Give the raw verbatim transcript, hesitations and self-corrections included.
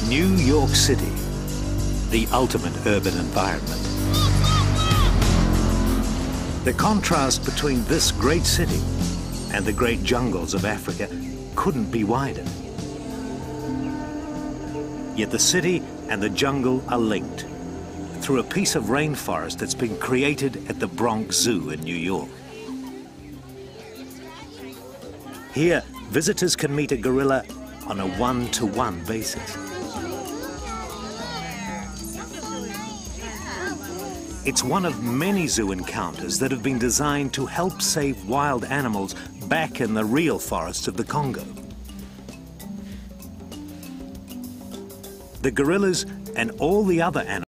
New York City, the ultimate urban environment. The contrast between this great city and the great jungles of Africa couldn't be wider. Yet the city and the jungle are linked through a piece of rainforest that's been created at the Bronx Zoo in New York. Here, visitors can meet a gorilla on a one-to-one basis. It's one of many zoo encounters that have been designed to help save wild animals back in the real forests of the Congo. The gorillas and all the other animals